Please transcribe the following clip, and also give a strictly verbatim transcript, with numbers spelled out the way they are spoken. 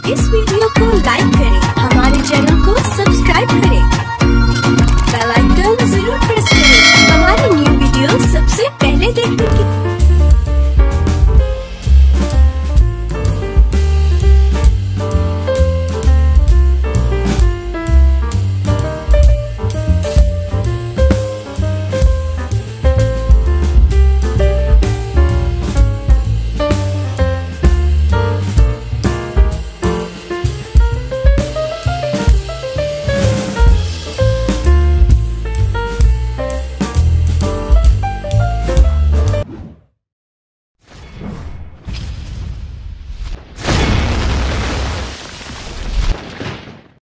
इस video को लाइक करें, हमारे चैनल को सब्सक्राइब करें।